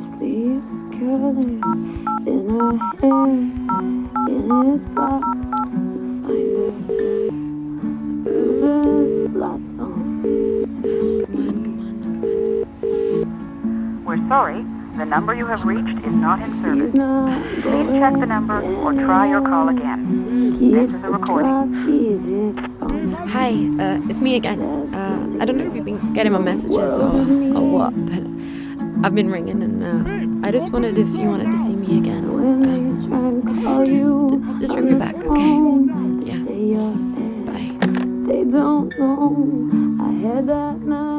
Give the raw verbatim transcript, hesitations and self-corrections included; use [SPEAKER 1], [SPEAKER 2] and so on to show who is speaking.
[SPEAKER 1] sleeves with curly in her hair. In his box, you'll find her bruises blossom in her sleeve.
[SPEAKER 2] We're sorry. The number you have reached is not in service.
[SPEAKER 1] Not
[SPEAKER 2] Please check the number or try your call again. This is a recording.
[SPEAKER 3] Hi, uh, it's me again. Uh, I don't know if you've been getting my messages or, or what, but I've been ringing and uh, I just wondered if you wanted to see me again. Um, just, just ring me back, okay? Yeah. Bye.
[SPEAKER 1] They don't know I had that night.